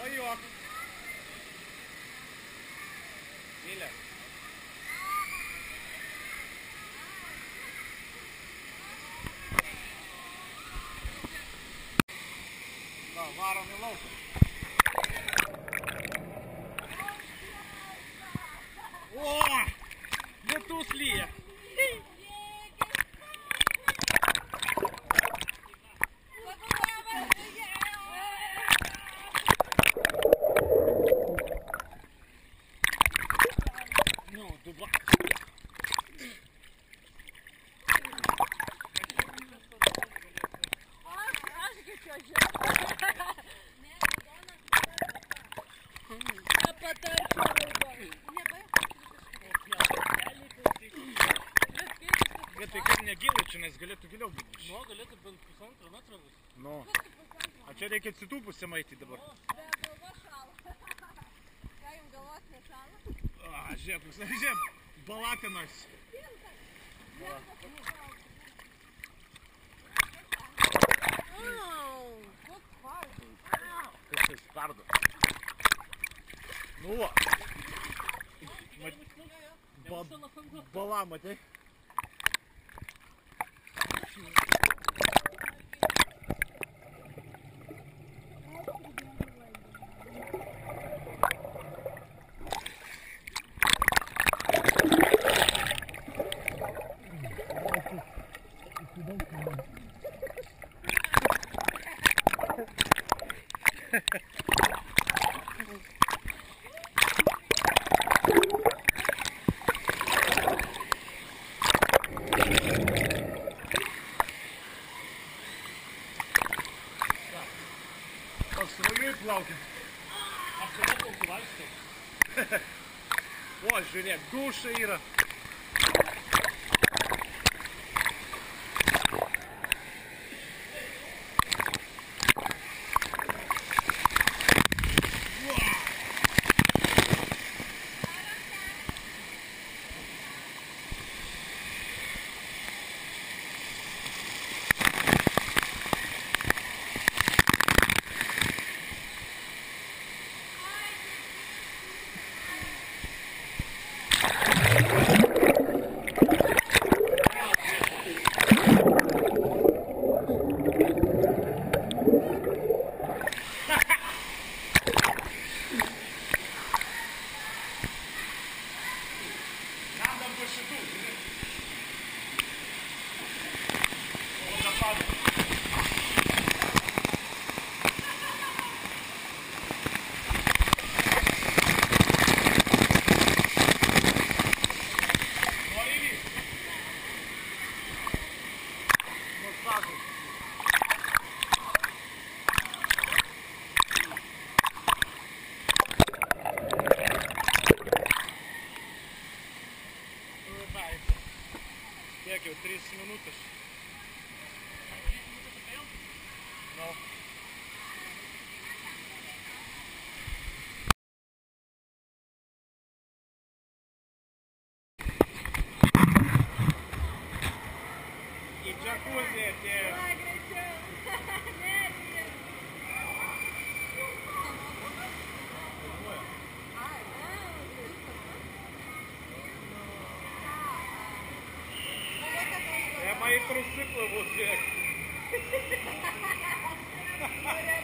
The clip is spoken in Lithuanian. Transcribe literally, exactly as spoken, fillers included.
Svajok. Mile. Va, varom į lauką. O! Lietus lyja. Nu, duba. Bet tai kaip negilai čia, nes galėtų giliau būti. Nu, galėtų bent pusantro metro bus. Nu. A čia reikia atsitūpusiam eiti dabar. Be galva šala. Ką jums galvos nešala? A, žiūrėk, žiūrėk, balatinas. Kaip tai spardo. Nu va. Ba, bala, matai? Pasroviai plaukia. Aš tada plaukiu vaikštau. O, žiūrėk, duša yra. Kiek jau tris minutės. No. Į džakuzį atėjo. Мои трусы плывут вверх.